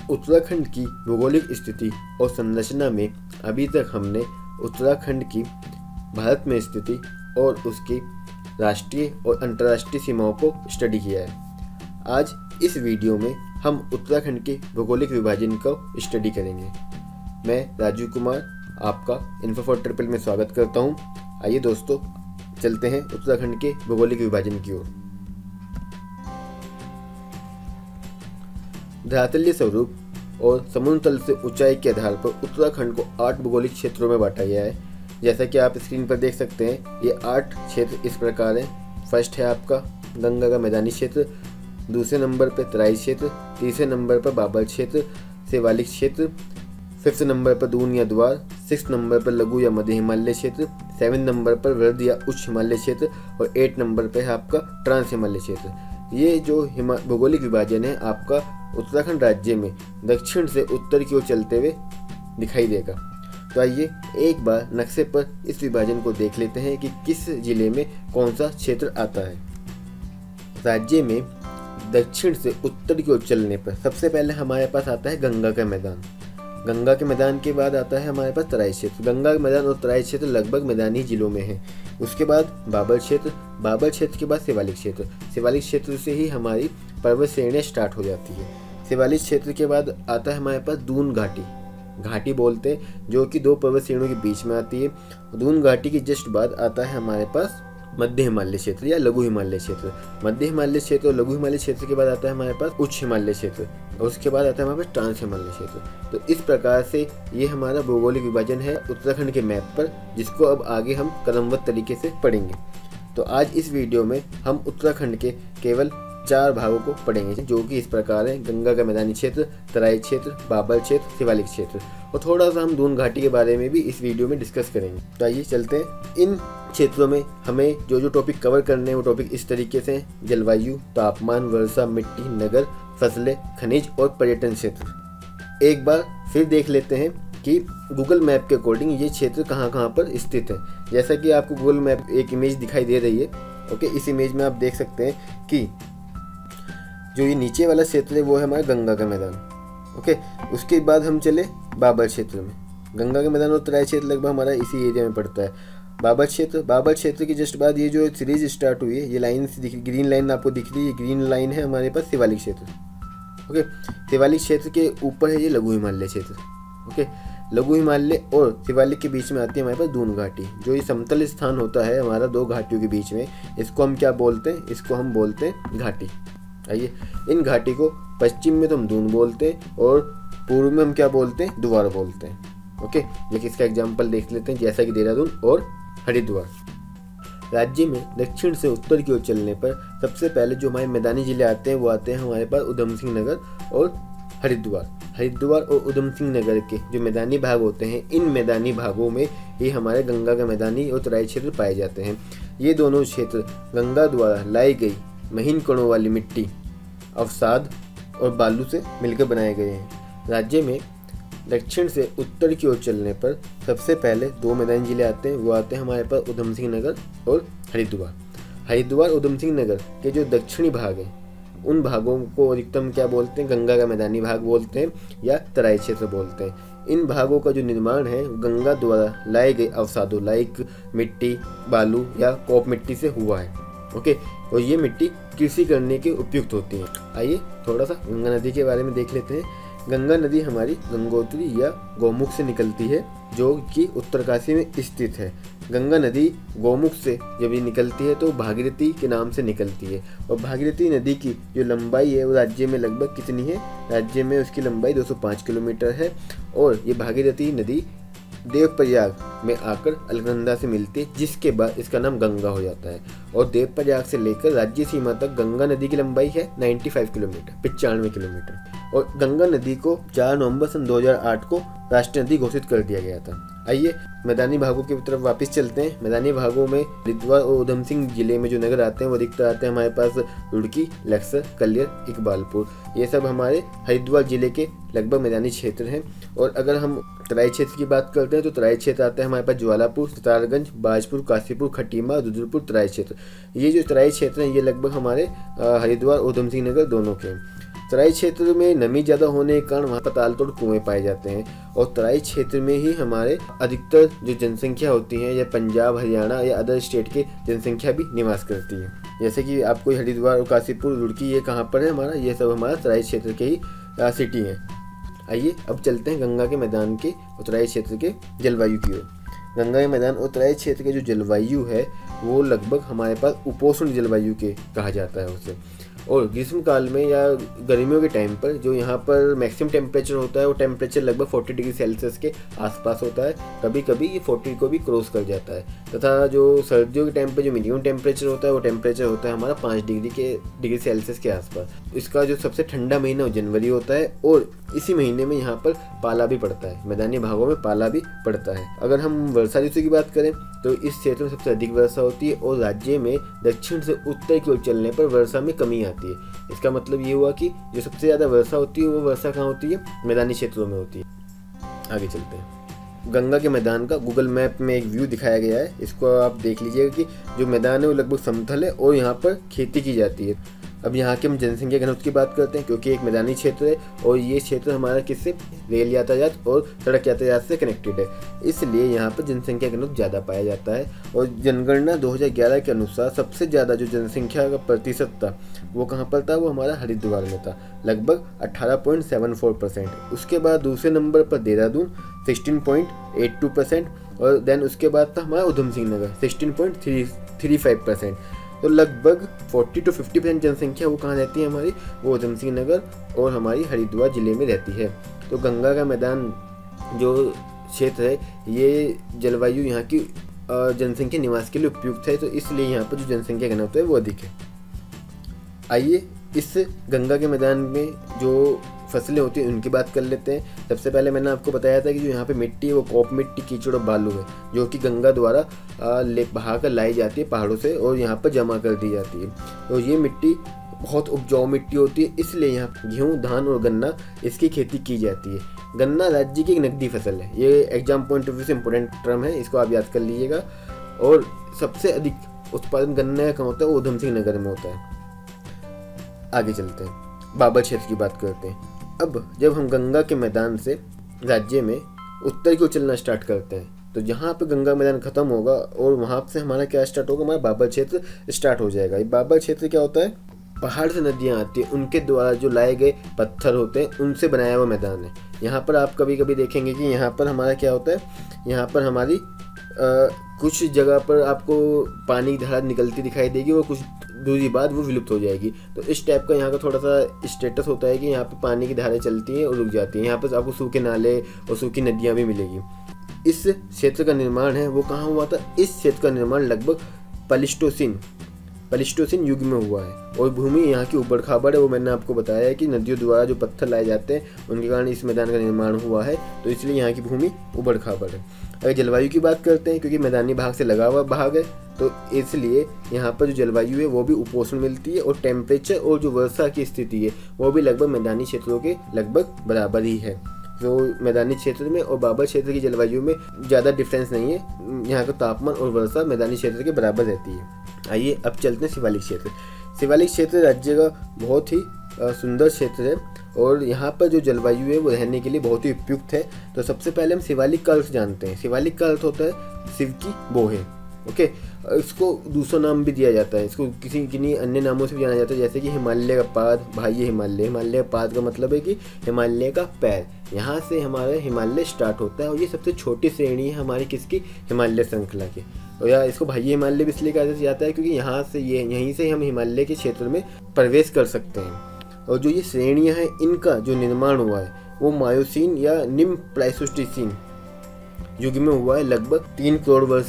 उत्तराखंड की भौगोलिक स्थिति और संरचना में अभी तक हमने उत्तराखंड की भारत में स्थिति और उसकी राष्ट्रीय और अंतर्राष्ट्रीय सीमाओं को स्टडी किया है। आज इस वीडियो में हम उत्तराखंड के भौगोलिक विभाजन को स्टडी करेंगे। मैं राजू कुमार आपका इन्फो4ट्रिपल में स्वागत करता हूं। आइए दोस्तों, चलते हैं उत्तराखंड के भौगोलिक विभाजन की ओर। धरातलीय स्वरूप और समुद्र तल से ऊंचाई के आधार पर उत्तराखंड को 8 भौगोलिक क्षेत्रों में बांटा गया है। जैसा कि आप स्क्रीन पर देख सकते हैं, ये 8 क्षेत्र इस प्रकार हैं। फर्स्ट है आपका गंगा का मैदानी क्षेत्र, दूसरे नंबर पर तराई क्षेत्र, तीसरे नंबर पर भाबर क्षेत्र, शिवालिक क्षेत्र, 5th नंबर पर दून या द्वार, 6th नंबर पर लघु या मध्य हिमालय क्षेत्र, 7th नंबर पर वृद्ध या उच्च हिमालय क्षेत्र और 8th नंबर पर है आपका ट्रांस हिमालय क्षेत्र। ये जो भौगोलिक विभाजन है आपका उत्तराखंड राज्य में दक्षिण से उत्तर की ओर चलते हुए दिखाई देगा। तो आइए एक बार नक्शे पर इस विभाजन को देख लेते हैं कि किस जिले में कौन सा क्षेत्र आता है। राज्य में दक्षिण से उत्तर की ओर चलने पर सबसे पहले हमारे पास आता है गंगा का मैदान। गंगा के मैदान के बाद आता है हमारे पास तराई क्षेत्र। गंगा का मैदान और तराई क्षेत्र लगभग मैदानी जिलों में है। उसके बाद भाबर क्षेत्र, भाबर क्षेत्र के बाद शिवालिक क्षेत्र। शिवालिक क्षेत्र से ही हमारी पर्वत श्रेणियाँ स्टार्ट हो जाती है। शिवालिक क्षेत्र के बाद आता है हमारे पास दून घाटी, घाटी बोलते हैं, जो कि 2 पर्वत श्रेणियों के बीच में आती है। दून घाटी के जस्ट बाद आता है हमारे पास मध्य हिमालय क्षेत्र या लघु हिमालय क्षेत्र। मध्य हिमालय क्षेत्र और लघु हिमालय क्षेत्र के बाद आता है हमारे पास उच्च हिमालय क्षेत्र और उसके बाद आता है हमारे पास ट्रांस हिमालय क्षेत्र। तो इस प्रकार से ये हमारा भौगोलिक विभाजन है उत्तराखंड के मैप पर, जिसको अब आगे हम क्रमबद्ध तरीके से पढ़ेंगे। तो आज इस वीडियो में हम उत्तराखंड के केवल 4 भागों को पढ़ेंगे, जो कि इस प्रकार है: गंगा का मैदानी क्षेत्र, तराई क्षेत्र, भाबर क्षेत्र, शिवालिक क्षेत्र, और थोड़ा सा हम दून घाटी के बारे में भी इस वीडियो में डिस्कस करेंगे। तो आइए चलते हैं। इन क्षेत्रों में हमें जो टॉपिक कवर करने हैं वो टॉपिक इस तरीके से हैं: जलवायु, तापमान, वर्षा, मिट्टी, नगर, फसलें, खनिज और पर्यटन क्षेत्र। एक बार फिर देख लेते हैं कि गूगल मैप के अकॉर्डिंग ये क्षेत्र कहाँ कहाँ पर स्थित है। जैसा कि आपको गूगल मैप एक इमेज दिखाई दे रही है। ओके, इस इमेज में आप देख सकते हैं कि जो ये नीचे वाला क्षेत्र है वो है हमारा गंगा का मैदान। ओके, उसके बाद हम चले भाबर क्षेत्र में। गंगा का मैदान और तराई क्षेत्र लगभग हमारा इसी एरिया में पड़ता है। भाबर क्षेत्र के जस्ट बाद ये जो सीरीज स्टार्ट हुई है, ये लाइन ग्रीन लाइन आपको दिख रही है, ग्रीन लाइन है हमारे पास शिवालिक क्षेत्र। ओके, शिवालिक क्षेत्र के ऊपर है ये लघु हिमालय क्षेत्र। ओके, लघु हिमालय और शिवालिक के बीच में आती है हमारे पास दून घाटी, जो ये समतल स्थान होता है हमारा 2 घाटियों के बीच में। इसको हम क्या बोलते हैं? इसको हम बोलते हैं घाटी। आइए, इन घाटी को पश्चिम में तो हम दून बोलते हैं और पूर्व में हम क्या बोलते हैं? द्वार बोलते हैं। ओके, लेकिन इसका एग्जाम्पल देख लेते हैं, जैसा कि देहरादून और हरिद्वार। राज्य में दक्षिण से उत्तर की ओर चलने पर सबसे पहले जो हमारे मैदानी जिले आते हैं वो आते हैं हमारे पास उधम सिंह नगर और हरिद्वार। हरिद्वार और उधम सिंह नगर के जो मैदानी भाग होते हैं, इन मैदानी भागों में ही हमारे गंगा का मैदानी और तराई क्षेत्र पाए जाते हैं। ये दोनों क्षेत्र गंगा द्वारा लाई गई महीन कणों वाली मिट्टी, अवसाद और बालू से मिलकर बनाए गए हैं। राज्य में दक्षिण से उत्तर की ओर चलने पर सबसे पहले 2 मैदानी जिले आते हैं। वो आते हैं हमारे पास उधम सिंह नगर और हरिद्वार। हरिद्वार उधम सिंह नगर के जो दक्षिणी भाग हैं, उन भागों को अधिकतम क्या बोलते हैं? गंगा का मैदानी भाग बोलते हैं या तराई क्षेत्र बोलते हैं। इन भागों का जो निर्माण है गंगा द्वारा लाए गए अवसादों लाइक मिट्टी, बालू या कॉप मिट्टी से हुआ है। ओके, और ये मिट्टी कृषि करने के उपयुक्त होती है। आइए थोड़ा सा गंगा नदी के बारे में देख लेते हैं। गंगा नदी हमारी गंगोत्री या गौमुख से निकलती है, जो कि उत्तरकाशी में स्थित है। गंगा नदी गौमुख से जब ये निकलती है तो भागीरथी के नाम से निकलती है, और भागीरथी नदी की जो लंबाई है वो राज्य में लगभग कितनी है? राज्य में उसकी लंबाई 205 किलोमीटर है, और ये भागीरथी नदी देवप्रयाग में आकर अलकनंदा से मिलती है, जिसके बाद इसका नाम गंगा हो जाता है। और देवप्रयाग से लेकर राज्य सीमा तक गंगा नदी की लंबाई है 95 किलोमीटर, 95 किलोमीटर। और गंगा नदी को 4 नवंबर सन 2008 को राष्ट्रीय नदी घोषित कर दिया गया था। आइए मैदानी भागों की तरफ वापस चलते हैं। मैदानी भागों में हरिद्वार और उधम सिंह जिले में जो नगर आते हैं वो अधिकतर आते हैं हमारे पास रुड़की, लक्सर, कलियर, इकबालपुर। ये सब हमारे हरिद्वार जिले के लगभग मैदानी क्षेत्र हैं। और अगर हम तराई क्षेत्र की बात करते हैं तो तराई क्षेत्र आता है हमारे पास ज्वालापुर, सितारगंज, बाजपुर, काशीपुर, खटीमा, रुद्रपुर तराई क्षेत्र। ये जो तराई क्षेत्र हैं ये लगभग हमारे हरिद्वार और उधम सिंह नगर दोनों के हैं। तराई क्षेत्र में नमी ज़्यादा होने के कारण वहाँ पाताल तोड़ कुएँ पाए जाते हैं और तराई क्षेत्र में ही हमारे अधिकतर जो जनसंख्या होती है या पंजाब, हरियाणा या अदर स्टेट की जनसंख्या भी निवास करती है। जैसे कि आपको हरिद्वार और काशीपुर, रुड़की, ये कहाँ पर है हमारा, ये सब हमारा तराई क्षेत्र के ही सिटी हैं। आइए अब चलते हैं गंगा के मैदान के उत्तराई क्षेत्र के जलवायु की ओर। गंगा के मैदान और तराई क्षेत्र के जो जलवायु है वो लगभग हमारे पास उपोष्ण जलवायु के कहा जाता है उसे। और ग्रीष्म काल में या गर्मियों के टाइम पर जो यहाँ पर मैक्सिमम टेम्परेचर होता है वो टेम्परेचर लगभग 40 डिग्री सेल्सियस के आसपास होता है, कभी कभी ये 40 को भी क्रॉस कर जाता है। तथा जो सर्दियों के टाइम पर जो मिनिमम टेम्परेचर होता है वो टेम्परेचर होता है हमारा 5 डिग्री सेल्सियस के आसपास। इसका जो सबसे ठंडा महीना जनवरी होता है और इसी महीने में यहाँ पर पाला भी पड़ता है, मैदानी भागों में पाला भी पड़ता है। अगर हम वर्षा ऋतु की बात करें तो इस क्षेत्र में सबसे अधिक वर्षा होती है और राज्य में दक्षिण से उत्तर की ओर चलने पर वर्षा में कमी आती है। इसका मतलब ये हुआ कि जो सबसे ज़्यादा वर्षा होती है वो वर्षा कहाँ होती है, मैदानी क्षेत्रों में होती है। आगे चलते हैं। गंगा के मैदान का गूगल मैप में एक व्यू दिखाया गया है, इसको आप देख लीजिएगा कि जो मैदान है वो लगभग समतल है और यहाँ पर खेती की जाती है। अब यहाँ के हम जनसंख्या घनत्व की बात करते हैं क्योंकि एक मैदानी क्षेत्र है और ये क्षेत्र हमारा किससे, रेल यातायात और सड़क यातायात से कनेक्टेड है, इसलिए यहाँ पर जनसंख्या घनत्व ज़्यादा पाया जाता है। और जनगणना 2011 के अनुसार सबसे ज़्यादा जो जनसंख्या का प्रतिशत था वो कहाँ पर था, वो हमारा हरिद्वार में था, लगभग 18.74%। उसके बाद दूसरे नंबर पर देहरादून 16.82% और देन उसके बाद था हमारा उधम सिंह नगर 16.35%। तो लगभग 40 to 50% जनसंख्या वो कहाँ रहती है हमारी, वो उधम सिंह नगर और हमारी हरिद्वार जिले में रहती है। तो गंगा का मैदान जो क्षेत्र है ये जलवायु यहाँ की जनसंख्या निवास के लिए उपयुक्त है, तो इसलिए यहाँ पर जो जनसंख्या घनत्व है वो अधिक है। आइए इस गंगा के मैदान में जो फसलें होती हैं उनकी बात कर लेते हैं। सबसे पहले मैंने आपको बताया था कि जो यहाँ पे मिट्टी है वो कोप मिट्टी, कीचड़ और बालू है जो कि गंगा द्वारा बहा कर लाई जाती है पहाड़ों से और यहाँ पर जमा कर दी जाती है। तो ये मिट्टी बहुत उपजाऊ मिट्टी होती है, इसलिए यहाँ गेहूँ, धान और गन्ना इसकी खेती की जाती है। गन्ना राज्य की एक नकदी फसल है, ये एग्जाम पॉइंट ऑफ व्यू से इम्पोर्टेंट टर्म है, इसको आप याद कर लीजिएगा। और सबसे अधिक उत्पादन गन्ना का होता है वो उधम सिंह नगर में होता है। आगे चलते हैं, बाबर क्षेत्र की बात करते हैं। अब जब हम गंगा के मैदान से राज्य में उत्तर की ओर चलना स्टार्ट करते हैं तो जहाँ पे गंगा मैदान खत्म होगा और वहाँ से हमारा क्या स्टार्ट होगा, हमारा बाबर क्षेत्र स्टार्ट हो जाएगा। ये बाबर क्षेत्र क्या होता है, पहाड़ से नदियाँ आती हैं उनके द्वारा जो लाए गए पत्थर होते हैं उनसे बनाया हुआ मैदान है। यहाँ पर आप कभी कभी देखेंगे कि यहाँ पर हमारा क्या होता है, यहाँ पर हमारी कुछ जगह पर आपको पानी की धारा निकलती दिखाई देगी और कुछ दूरी बाद वो विलुप्त हो जाएगी। तो इस टाइप का यहाँ का थोड़ा सा स्टेटस होता है कि यहाँ पे पानी की धाराएं चलती हैं और रुक जाती हैं। यहाँ पर आपको सूखे नाले और सूखी नदियाँ भी मिलेगी। इस क्षेत्र का निर्माण है वो कहाँ हुआ था, इस क्षेत्र का निर्माण लगभग प्लीस्टोसीन युग में हुआ है और भूमि यहाँ की ऊबड़ खाबड़ है। वो मैंने आपको बताया है कि नदियों द्वारा जो पत्थर लाए जाते हैं उनके कारण इस मैदान का निर्माण हुआ है, तो इसलिए यहाँ की भूमि ऊबड़ खाबड़ है। अगर जलवायु की बात करते हैं, क्योंकि मैदानी भाग से लगा हुआ भाग है तो इसलिए यहाँ पर जो जलवायु है वो भी उपोष्ण मिलती है और टेम्परेचर और जो वर्षा की स्थिति है वो भी लगभग मैदानी क्षेत्रों के लगभग बराबर ही है। तो मैदानी क्षेत्र में और बाबर क्षेत्र की जलवायु में ज़्यादा डिफरेंस नहीं है, यहाँ का तापमान और वर्षा मैदानी क्षेत्र के बराबर रहती है। आइए अब चलते हैं शिवालिक क्षेत्र। शिवालिक क्षेत्र राज्य का बहुत ही सुंदर क्षेत्र है और यहाँ पर जो जलवायु है वो रहने के लिए बहुत ही उपयुक्त है। तो सबसे पहले हम शिवालिक का अर्थ जानते हैं। शिवालिक का अर्थ होता है शिव की बोहे। ओके, इसको दूसरा नाम भी दिया जाता है, इसको किन्हीं अन्य नामों से भी जाना जाता है, जैसे कि हिमालय का पाद, भाई हिमालय। हिमालय का पाद का मतलब है कि हिमालय का पैर, यहाँ से हमारा हिमालय स्टार्ट होता है और ये सबसे छोटी श्रेणी है हमारी किसकी, हिमालय श्रृंखला की। और या इसको भाई हिमालय भी इसलिए कहा जाता है क्योंकि यहाँ से यहीं से हम हिमालय के क्षेत्र में प्रवेश कर सकते हैं। और जो ये श्रेणियाँ हैं इनका जो निर्माण हुआ है वो मायोसीन या निम्न प्लाइस्टोसीन युग में हुआ है, लगभग 3 करोड़ वर्ष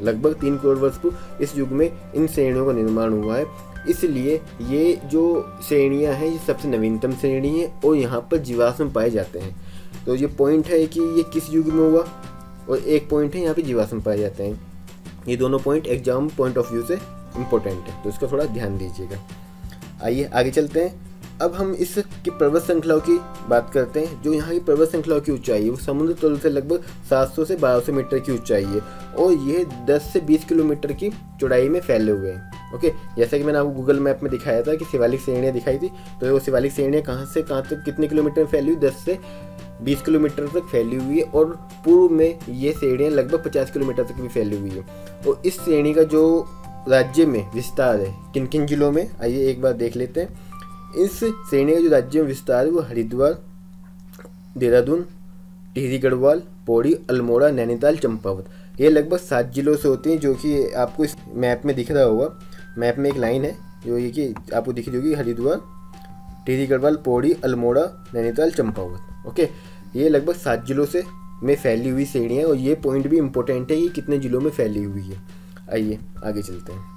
पूर्व इस युग में इन श्रेणियों का निर्माण हुआ है। इसलिए ये जो श्रेणियां हैं ये सबसे नवीनतम श्रेणी है और यहाँ पर जीवाश्म पाए जाते हैं। तो ये पॉइंट है कि ये किस युग में हुआ और एक पॉइंट है यहाँ पे जीवाश्म पाए जाते हैं। ये दोनों point exam point of view से इम्पोर्टेंट है, तो इसका थोड़ा ध्यान दीजिएगा। आइए आगे चलते हैं। अब हम इस की पर्वत श्रृंखलाओं की बात करते हैं। जो यहाँ की पर्वत श्रृंखलाओं की ऊंचाई है वो समुद्र तल से लगभग 700 से 1200 मीटर की ऊंचाई है और यह 10 से 20 किलोमीटर की चौड़ाई में फैले हुए हैं। ओके, जैसा कि मैंने आपको गूगल मैप में दिखाया था कि शिवालिक श्रेणियाँ दिखाई थी, तो वो शिवालिक श्रेणियाँ कहाँ से कहाँ तक कितने किलोमीटर में फैली हुई, 10 से 20 किलोमीटर तक फैली हुई है, और पूर्व में ये श्रेणियाँ लगभग 50 किलोमीटर तक भी फैली हुई है। और इस श्रेणी का जो राज्य में विस्तार है, किन किन जिलों में, आइए एक बार देख लेते हैं। इस श्रेणी का जो राज्य में विस्तार है वो हरिद्वार, देहरादून, टिहरी गढ़वाल, पौड़ी, अल्मोड़ा, नैनीताल, चंपावत, ये लगभग 7 जिलों से होती हैं, जो कि आपको इस मैप में दिख रहा होगा। मैप में एक लाइन है जो ये कि आपको दिख रही होगी, हरिद्वार, टिहरी गढ़वाल, पौड़ी, अल्मोड़ा, नैनीताल, चंपावत। ओके, ये लगभग 7 जिलों से में फैली हुई श्रेणियाँ, और ये पॉइंट भी इम्पोर्टेंट है कि कितने जिलों में फैली हुई है। आइए आगे चलते हैं।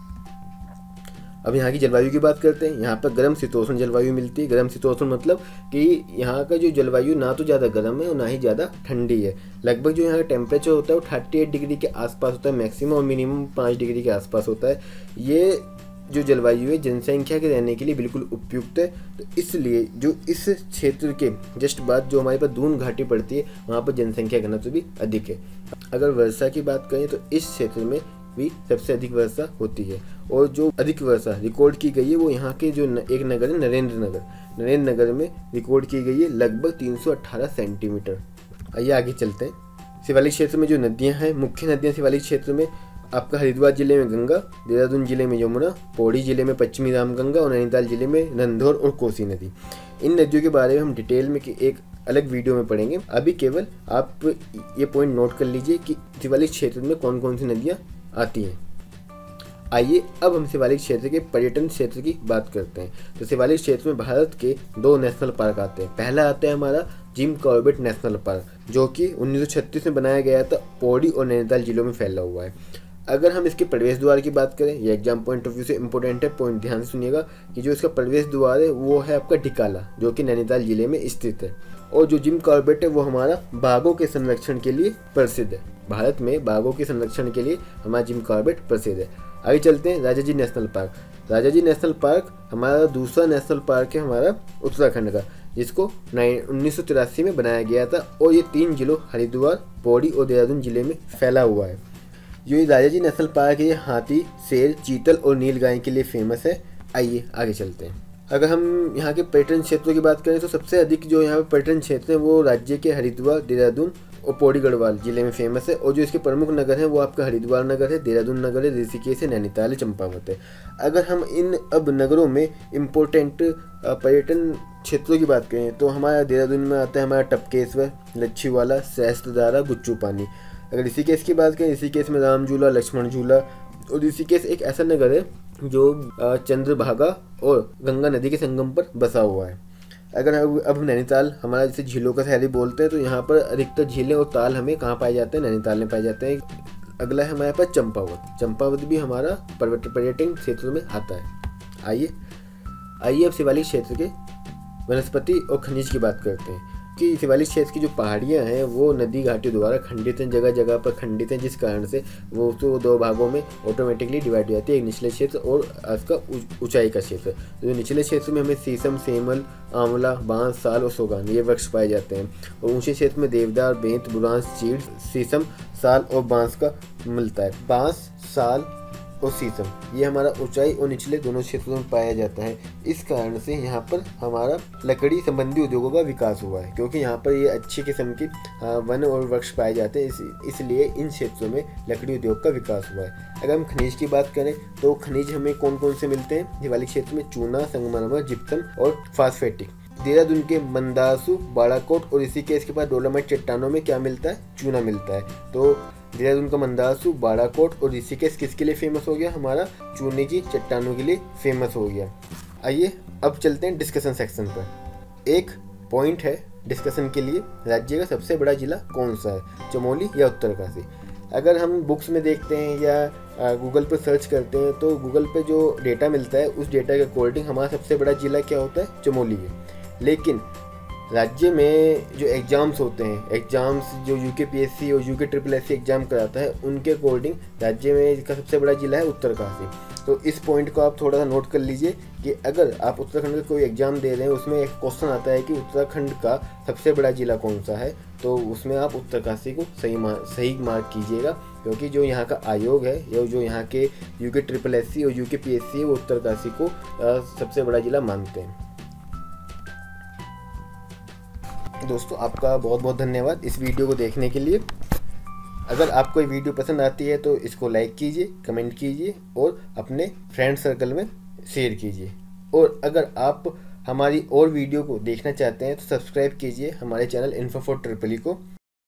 अब यहाँ की जलवायु की बात करते हैं। यहाँ पर गर्म शीतोष्ण जलवायु मिलती है। गर्म शीतोष्ण मतलब कि यहाँ का जो जलवायु ना तो ज़्यादा गर्म है और ना ही ज़्यादा ठंडी है। लगभग जो यहाँ का टेम्परेचर होता है वो 38 डिग्री के आसपास होता है मैक्सिमम, और मिनिमम 5 डिग्री के आसपास होता है। ये जो जलवायु है जनसंख्या के रहने के लिए बिल्कुल उपयुक्त है। तो इसलिए जो इस क्षेत्र के जस्ट बाद जो हमारे पास दून घाटी पड़ती है, वहाँ पर जनसंख्या घनत्व भी अधिक है। अगर वर्षा की बात करें तो इस क्षेत्र में भी सबसे अधिक वर्षा होती है, और जो अधिक वर्षा रिकॉर्ड की गई है वो यहाँ के जो एक नगर है नरेंद्र नगर में रिकॉर्ड की गई है, लगभग 318 सेंटीमीटर। आइए आगे चलते हैं। शिवालिक क्षेत्र में जो नदियाँ हैं, मुख्य नदियाँ शिवालिक क्षेत्र में आपका हरिद्वार जिले में गंगा, देहरादून जिले में यमुना, पौड़ी जिले में पश्चिमी रामगंगा, और नैनीताल जिले में नंधौर और कोसी नदी। इन नदियों के बारे में हम डिटेल में एक अलग वीडियो में पढ़ेंगे। अभी केवल आप ये पॉइंट नोट कर लीजिए कि शिवालिक क्षेत्र में कौन कौन सी नदियाँ आती हैं। आइए अब हम शिवालिक क्षेत्र के पर्यटन क्षेत्र की बात करते हैं। तो शिवालिक क्षेत्र में भारत के 2 नेशनल पार्क आते हैं। पहला आता है हमारा जिम कॉर्बेट नेशनल पार्क, जो कि 1936 में बनाया गया था, पौड़ी और नैनीताल जिलों में फैला हुआ है। अगर हम इसके प्रवेश द्वार की बात करें, ये एग्जाम पॉइंट ऑफ व्यू से इंपॉर्टेंट है, पॉइंट ध्यान से सुनिएगा कि जो इसका प्रवेश द्वार है वो है आपका ढिकाला, जो कि नैनीताल जिले में स्थित है। और जो जिम कॉर्बेट है वो हमारा बाघों के संरक्षण के लिए प्रसिद्ध है। भारत में बाघों के संरक्षण के लिए हमारा जिम कॉर्बेट प्रसिद्ध है। आगे चलते हैं Rajaji national park. Rajaji national park हमारा दूसरा नेशनल पार्क है हमारा उत्तराखंड का, जिसको 1983 में बनाया गया था, और ये 3 जिलों हरिद्वार, पौड़ी और देहरादून जिले में फैला हुआ है। जो ये राजाजी नेशनल पार्क है ये हाथी, शेर, चीतल और नीलगाय के लिए फेमस है। आइए आगे चलते हैं। अगर हम यहाँ के पर्यटन क्षेत्रों की बात करें तो सबसे अधिक जो यहाँ पे पर्यटन क्षेत्र है वो राज्य के हरिद्वार, देहरादून और पौड़ी गढ़वाल जिले में फेमस है। और जो इसके प्रमुख नगर हैं वो आपका हरिद्वार नगर है, देहरादून नगर है, ऋषिकेश है, नैनीताल है, चंपावत है। अगर हम इन अब नगरों में इम्पोर्टेंट पर्यटन क्षेत्रों की बात करें तो हमारा देहरादून में आता है हमारा टपकेश्वर, लच्छीवाला, सहस्त्रधारा, गुच्चू पानी। अगर ऋषिकेश की बात करें, ऋषिकेश में राम झूला, लक्ष्मण झूला। और ऋषिकेश एक ऐसा नगर है जो चंद्रभागा और गंगा नदी के संगम पर बसा हुआ है। अगर अब नैनीताल हमारा जैसे झीलों का शहर बोलते हैं, तो यहाँ पर अधिकतर झीलें और ताल हमें कहाँ पाए जाते हैं, नैनीताल में पाए जाते हैं। अगला है हमारे पास चंपावत। चंपावत भी हमारा पर्यटन क्षेत्र में आता है। आइए अब शिवालिक क्षेत्र के वनस्पति और खनिज की बात करते हैं कि शिवालिक क्षेत्र की जो पहाड़ियाँ हैं वो नदी घाटियों द्वारा खंडित हैं, जगह जगह पर खंडित हैं, जिस कारण से वो तो 2 भागों में ऑटोमेटिकली डिवाइड हो जाती है, एक निचले क्षेत्र और उसका ऊंचाई का क्षेत्र। तो जो निचले क्षेत्र में हमें शीशम, सेमल, आंवला, बांस, साल और सोगान ये वृक्ष पाए जाते हैं, और ऊंचे क्षेत्र में देवदार, बेंत, बुरांस, चीड़, शीशम, साल और बांस का मिलता है। बांस, साल और शीशम ये हमारा ऊंचाई और निचले दोनों क्षेत्रों में पाया जाता है। इस कारण से यहाँ पर हमारा लकड़ी संबंधी उद्योगों का विकास हुआ है, क्योंकि यहाँ पर ये अच्छी किस्म की वन और वृक्ष पाए जाते हैं, इसलिए इन क्षेत्रों में लकड़ी उद्योग का विकास हुआ है। अगर हम खनिज की बात करें तो खनिज हमें कौन कौन से मिलते हैं शिवालिक क्षेत्र में? चूना, संगमरमर, जिप्सम और फास्फेटिक। देहरादून के मंदासु, बाड़ाकोट और ऋषिकेश के पास डोलोमाइट चट्टानों में क्या मिलता है? चूना मिलता है। तो देहरादून का मंदासु, बाड़ाकोट और ऋषिकेश किसके लिए फेमस हो गया? हमारा चूने की चट्टानों के लिए फेमस हो गया। आइए अब चलते हैं डिस्कशन सेक्शन पर। एक पॉइंट है डिस्कशन के लिए, राज्य का सबसे बड़ा जिला कौन सा है, चमोली या उत्तरकाशी? अगर हम बुक्स में देखते हैं या गूगल पर सर्च करते हैं तो गूगल पे जो डेटा मिलता है उस डेटा के अकॉर्डिंग हमारा सबसे बड़ा जिला क्या होता है? चमोली है। लेकिन राज्य में जो एग्ज़ाम्स होते हैं, एग्ज़ाम्स जो UKPSC और UKSSC एग्ज़ाम कराता है, उनके अकॉर्डिंग राज्य में इसका सबसे बड़ा जिला है उत्तरकाशी। तो इस पॉइंट को आप थोड़ा सा नोट कर लीजिए कि अगर आप उत्तराखंड का कोई एग्ज़ाम दे रहे हैं, उसमें एक क्वेश्चन आता है कि उत्तराखंड का सबसे बड़ा ज़िला कौन सा है, तो उसमें आप उत्तरकाशी को सही मार्क कीजिएगा, क्योंकि जो यहाँ का आयोग है या जो यहाँ के UKSSC और UKPSC है वो उत्तरकाशी को सबसे बड़ा ज़िला मानते हैं। दोस्तों आपका बहुत बहुत धन्यवाद इस वीडियो को देखने के लिए। अगर आपको ये वीडियो पसंद आती है तो इसको लाइक कीजिए, कमेंट कीजिए और अपने फ्रेंड सर्कल में शेयर कीजिए। और अगर आप हमारी और वीडियो को देखना चाहते हैं तो सब्सक्राइब कीजिए हमारे चैनल इन्फो फॉर ट्रिपली को।